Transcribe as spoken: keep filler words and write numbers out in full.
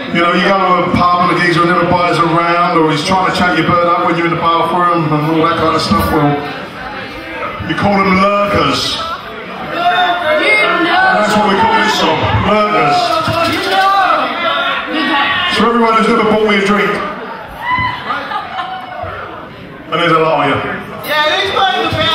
You know, you go to a pub and the geezer never buys around, or he's trying to chat your bird up when you're in the bathroom and all that kind of stuff. Well, you call them lurkers. And that's what we call this song, lurkers. So everyone who's never bought me a drink, and there's a lot of you. Yeah, who's playing the